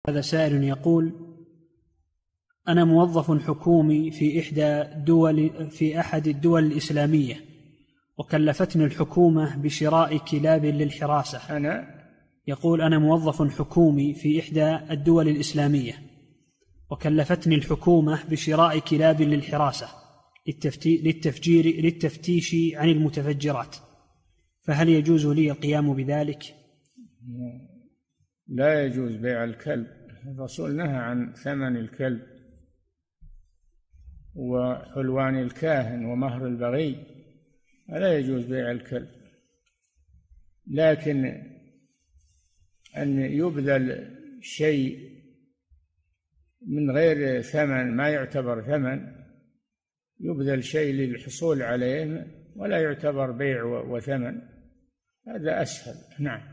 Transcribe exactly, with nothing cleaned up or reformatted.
هذا سائل يقول: أنا موظف حكومي في إحدى دول في أحد الدول الإسلامية، وكلفتني الحكومة بشراء كلاب للحراسة. أنا يقول: أنا موظف حكومي في إحدى الدول الإسلامية، وكلفتني الحكومة بشراء كلاب للحراسة للتفجير للتفتيش عن المتفجرات، فهل يجوز لي القيام بذلك؟ لا يجوز بيع الكلب. الرسول نهى عن ثمن الكلب وحلوان الكاهن ومهر البغي، لا يجوز بيع الكلب. لكن أن يبذل شيء من غير ثمن، ما يعتبر ثمن، يبذل شيء للحصول عليه ولا يعتبر بيع وثمن، هذا أسهل. نعم.